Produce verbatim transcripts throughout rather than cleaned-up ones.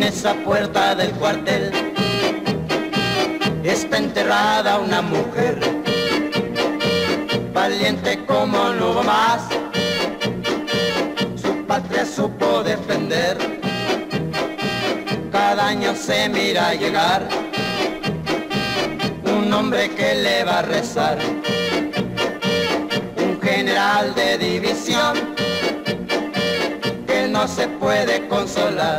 esa puerta del cuartel está enterrada una mujer, valiente como no hubo más, su patria supo defender. Cada año se mira llegar un hombre que le va a rezar, un general de división que no se puede consolar.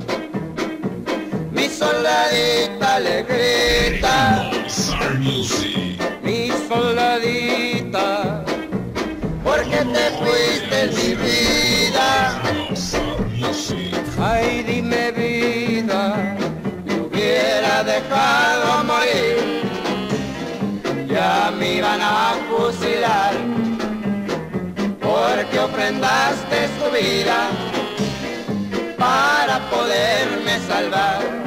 Mi soldadita le grita, mi soldadita, ¿por qué te fuiste mi vida? Ay, dime vida, me hubiera dejado morir, ya me iban a fusilar, porque ofrendaste tu vida para poderme salvar.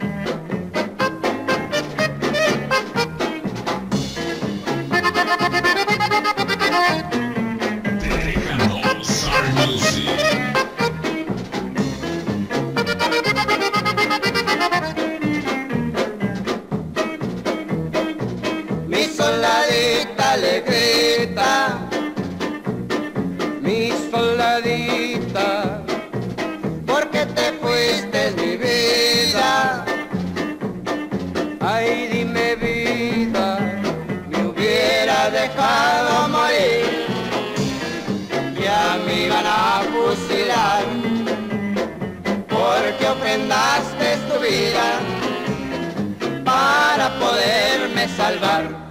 Mi soldadita le grita, mi soldadita, ¿por qué te fuiste mi vida? Ay, dime vida, me hubiera dejado morir, ya me iban a fusilar, porque ofrendaste tu vida para poderme salvar.